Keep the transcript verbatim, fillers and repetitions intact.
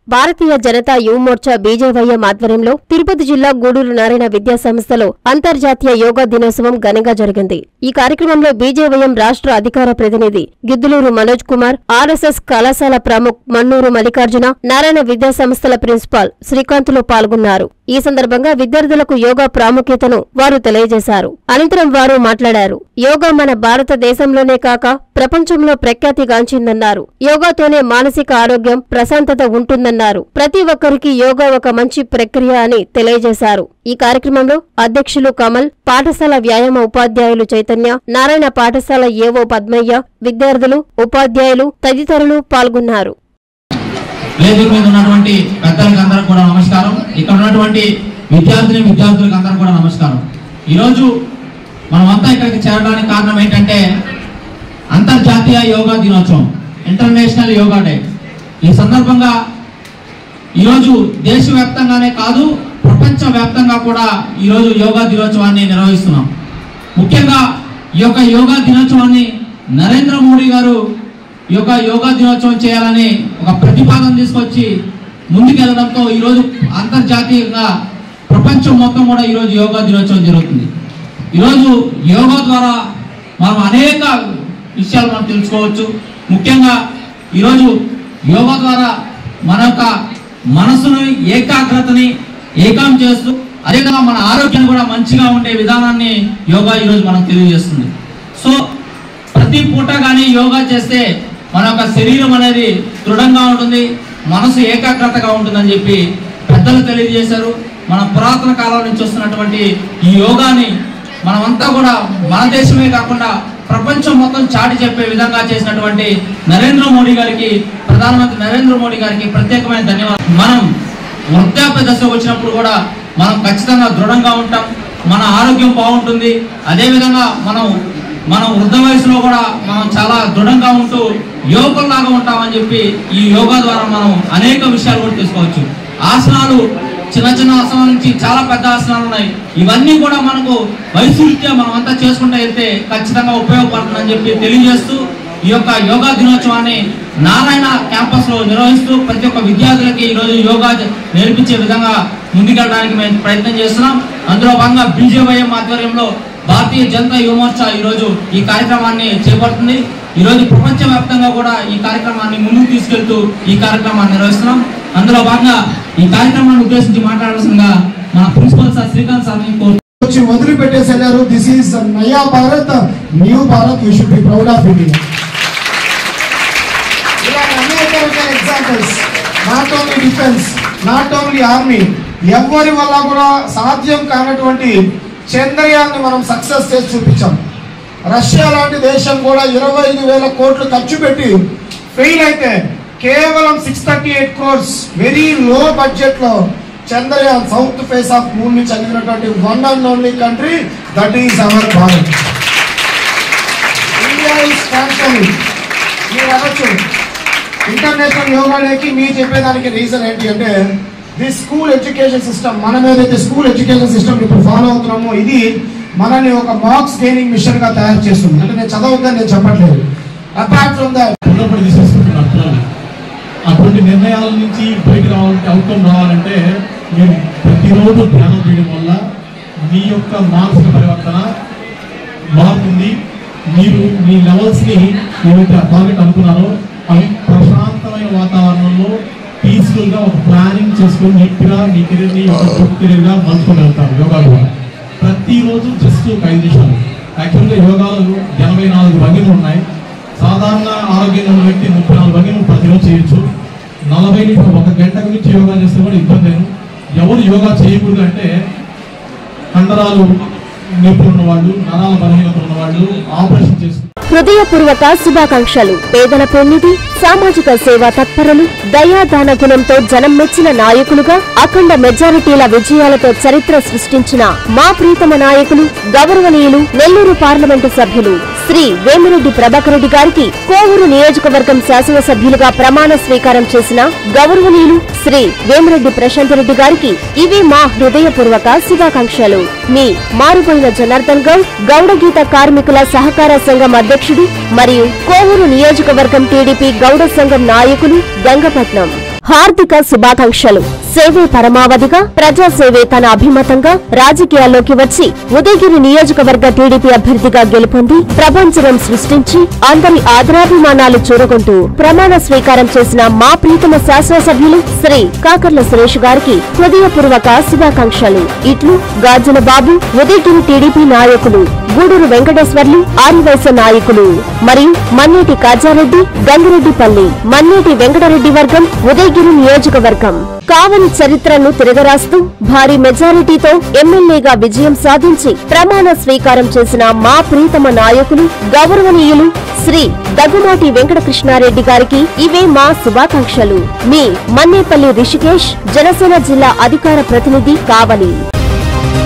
Bharatiya Janata Yuva Morcha BJYM ఆధ్వర్యంలో తిరుపతి జిల్లా గూడూరు నారాయణ విద్యా సంస్థలో అంతర్జాతీయ యోగా దినోత్సవం ఘనంగా జరిగింది. ఈ కార్యక్రమంలో బీజేవైఎం రాష్ట్ర అధికార ప్రతినిధి గిద్దులూరు మనోజ్ కుమార్, ఆర్ఎస్ఎస్ కళాశాల ప్రముఖ్ మన్నూరు మల్లికార్జున, నారాయణ విద్యా సంస్థల ప్రిన్సిపాల్ శ్రీకాంత్లు పాల్గొన్నారు. ఈ సందర్భంగా విద్యార్థులకు యోగా ప్రాముఖ్యతను వారు తెలియజేశారు. అనంతరం వారు మాట్లాడారు. యోగా మన భారతదేశంలోనే కాక ప్రపంచంలో ప్రఖ్యాతిగాంచిందన్నారు. యోగాతోనే మానసిక ఆరోగ్యం, ప్రశాంతత ఉంటుందన్నారు. ప్రతి ఒక్కరికి యోగా ఒక మంచి ప్రక్రియ అని తెలియజేశారు. ఈ కార్యక్రమంలో అధ్యక్షులు కమల్, పాఠశాల వ్యాయామ ఉపాధ్యాయులు చైతన్య, నారాయణ పాఠశాల ఏవో పద్మయ్య, విద్యార్థులు, ఉపాధ్యాయులు తదితరులు పాల్గొన్నారు. వేదిక మీద ఉన్నటువంటి పెద్దలకు అందరూ కూడా నమస్కారం. ఇక్కడ ఉన్నటువంటి విద్యార్థిని విద్యార్థులకు అందరూ కూడా నమస్కారం. ఈరోజు మనమంతా ఇక్కడికి చేరడానికి కారణం ఏంటంటే అంతర్జాతీయ యోగా దినోత్సవం, ఇంటర్నేషనల్ యోగా డే. ఈ సందర్భంగా ఈరోజు దేశవ్యాప్తంగానే కాదు ప్రపంచ వ్యాప్తంగా కూడా ఈరోజు యోగా దినోత్సవాన్ని నిర్వహిస్తున్నాం. ముఖ్యంగా ఈ యొక్క యోగా దినోత్సవాన్ని నరేంద్ర మోడీ గారు ఈ యొక్క యోగా దినోత్సవం చేయాలని ఒక ప్రతిపాదన తీసుకొచ్చి ముందుకెళ్లడంతో ఈరోజు అంతర్జాతీయంగా ప్రపంచం మొత్తం కూడా ఈరోజు యోగా దినోత్సవం జరుగుతుంది. ఈరోజు యోగా ద్వారా మనం అనేక విషయాలు మనం తెలుసుకోవచ్చు. ముఖ్యంగా ఈరోజు యోగా ద్వారా మన యొక్క మనసుని, ఏకాగ్రతని ఏకం చేస్తూ అదేవిధంగా మన ఆరోగ్యాన్ని కూడా మంచిగా ఉండే విధానాన్ని యోగా ఈరోజు మనకు తెలియజేస్తుంది. సో ప్రతి పూట కానీ యోగా చేస్తే మన యొక్క శరీరం అనేది దృఢంగా ఉంటుంది, మనసు ఏకాగ్రతగా ఉంటుందని చెప్పి పెద్దలు తెలియజేశారు. మన పురాతన కాలం నుంచి వస్తున్నటువంటి ఈ యోగాని మనమంతా కూడా మన దేశమే కాకుండా ప్రపంచం మొత్తం చాటి చెప్పే విధంగా చేసినటువంటి నరేంద్ర మోడీ గారికి, ప్రధానమంత్రి నరేంద్ర మోడీ గారికి ప్రత్యేకమైన ధన్యవాదాలు. మనం వృద్ధాప్య దశ వచ్చినప్పుడు కూడా మనం ఖచ్చితంగా దృఢంగా ఉంటాం, మన ఆరోగ్యం బాగుంటుంది. అదేవిధంగా మనం మనం వృద్ధ వయసులో కూడా మనం చాలా దృఢంగా ఉంటూ యువకుల్లాగా ఉంటామని చెప్పి ఈ యోగా ద్వారా మనం అనేక విషయాలు కూడా తెలుసుకోవచ్చు. ఆసనాలు, చిన్న చిన్న ఆసనాల నుంచి చాలా పెద్ద ఆసనాలు ఉన్నాయి. ఇవన్నీ కూడా మనకు వయసు రీత్యా మనం అంతా చేసుకుంటూ వెళ్తే ఖచ్చితంగా ఉపయోగపడుతుందని చెప్పి తెలియజేస్తూ ఈ యొక్క యోగా దినోత్సవాన్ని నారాయణ క్యాంపస్ లో నిర్వహిస్తూ ప్రతి ఒక్క విద్యార్థులకి ఈరోజు యోగా నేర్పించే విధంగా ముందుకెళ్ళడానికి మేము ప్రయత్నం చేస్తున్నాం. అందులో భాగంగా బీజేవైఎం ఆధ్వర్యంలో భారతీయ జనతా యువమోర్చా ఈరోజు ఈ కార్యక్రమాన్ని చేపడుతుంది. ఈరోజు ప్రపంచ వ్యాప్తంగా కూడా ఈ కార్యక్రమాన్ని ముందుకు తీసుకెళ్తూ ఈ కార్యక్రమాన్ని నిర్వహిస్తున్నాం. అందులో భాగంగా ఈ కార్యక్రమాన్ని ఉద్దేశించి మాట్లాడాల్సిందిగా మన ప్రిన్సిపల్ సార్ శ్రీకాంత్ సార్ వచ్చి వదిలిపెట్టేసి వెళ్ళారు. దిస్ ఈస్ నయా Bharat, new Bharat, you should be proud of India. ఇలా అనేక రకాల examples, not only defence, not only army, ఎవరి వల్ల కూడా సాధ్యం కానటువంటి చంద్రయాన్ ని మనం సక్సెస్ చేసి చూపించాం. రష్యా లాంటి దేశం కూడా ఇరవై ఐదు వేల కోట్లు ఖర్చు పెట్టి ఫెయిల్ అయితే కేవలం six thirty eight crores very low budget లో Chandrayaan south face of moon నుంచి చదివినటువంటి one and only country that is our Bharat. India is transforming. మీరు అనొచ్చు ఇంటర్నేషనల్ యోగా డేకి మీరు చెప్పేదానికి రీజన్ ఏంటి అంటే ది స్కూల్ ఎడ్యుకేషన్ సిస్టమ్. మనం ఏదైతే స్కూల్ ఎడ్యుకేషన్ సిస్టమ్ ఇప్పుడు ఫాలో అవుతున్నామో ఇది మనల్ని ఒక మార్క్స్ గెయినింగ్ మిషన్ గా తయారు చేస్తుంది. అంటే నేను చదవద్దని నేను చెప్పట్లేదు. అపార్ట్ ఫ్రమ్ దట్ అటువంటి నిర్ణయాల నుంచి బయట రావాలంటే, అవుట్కమ్ రావాలంటే మీరు ప్రతిరోజు ధ్యానం చేయడం వల్ల మీ యొక్క మానసిక పరివర్తన మారుతుంది. మీరు మీ లెవెల్స్ని ఏవైతే టార్గెట్ అనుకున్నారో అవి ప్రశాంతమైన వాతావరణంలో పీస్ఫుల్గా ఒక ప్లానింగ్ చేసుకొని నీట్గా మీ కెరీర్ని ఒక గుడ్ కెరీర్గా మలుచుకొని వెళ్తారు. యోగా కూడా ప్రతిరోజు జస్ట్ ఒక ఐదు నిమిషాలు. యాక్చువల్గా యోగాలో ఎనభై నాలుగు భంగిమలు ఉన్నాయి. సాధారణ ఆరోగ్యంగా ఉన్న వ్యక్తి ముప్పై నాలుగు భంగిమలు ప్రతిరోజు చేయొచ్చు. నలభై నిమిషాలు ఒక గంట గురించి యోగా చేస్తే కూడా ఇబ్బంది లేదు. ఎవరు యోగా చేయకూడదు అంటే కండరాలు నొప్పి ఉన్నవాళ్ళు, నరాల బలహీనత ఉన్నవాళ్ళు, ఆపరేషన్ చేసుకుంటారు. హృదయపూర్వక శుభాకాంక్షలు. పేదల పెన్నిధి, సామాజిక సేవా తత్పరులు, దయాదాన గుణంతో జనం మెచ్చిన నాయకులుగా అఖండ మెజారిటీల విజయాలతో చరిత్ర సృష్టించిన మా ప్రీతమ నాయకులు, గౌరవనీయులు నెల్లూరు పార్లమెంటు సభ్యులు శ్రీ వేమిరెడ్డి ప్రభాకర్ రెడ్డి గారికి కోవూరు నియోజకవర్గం శాసనసభ్యులుగా ప్రమాణ స్వీకారం చేసిన గౌరవనీయులు శ్రీ వేమిరెడ్డి ప్రశాంత్ రెడ్డి గారికి ఇవి మా హృదయపూర్వక శుభాకాంక్షలు. మీ మారుపోయిన జనార్దన్ గౌడ్, గౌడగీత కార్మికుల సహకార సంఘం అధ్యక్షుడు మరియు కోవూరు నియోజకవర్గం టీడీపీ గౌడ సంఘం నాయకులు, గంగపట్నం. హార్దిక శుభాకాంక్షలు. సేవే పరమావధిగా, ప్రజాసేవే తన అభిమతంగా రాజకీయాల్లోకి వచ్చి ఉదయగిరి నియోజకవర్గ టీడీపీ అభ్యర్థిగా గెలుపొంది ప్రపంచం సృష్టించి అందరి ఆదరాభిమానాలు చూరగొంటూ ప్రమాణ స్వీకారం చేసిన మా ప్రీతమ శాసనసభ్యులు శ్రీ కాకర్ల సురేష్ గారికి హృదయపూర్వక శుభాకాంక్షలు. ఇట్లు గాజుల బాబు, ఉదయగిరి టీడీపీ నాయకులు, గూడూరు వెంకటేశ్వర్లు, ఆదివైశ్య నాయకులు మరియు మన్నేటి కాజారెడ్డి, గంగిరెడ్డిపల్లి, మన్నేటి వెంకటరెడ్డి వర్గం, ఉదయగిరి నియోజకవర్గం. కావలి చరిత్రను తిరగరాస్తూ భారీ మెజారిటీతో ఎమ్మెల్యేగా విజయం సాధించి ప్రమాణ స్వీకారం చేసిన మా ప్రీతమ నాయకులు గౌరవనీయులు శ్రీ దగ్గుమాటి వెంకటకృష్ణారెడ్డి గారికి ఇవే మా శుభాకాంక్షలు. మీ మన్నేపల్లి రిషికేష్, జనసేన జిల్లా అధికార ప్రతినిధి, కావలి.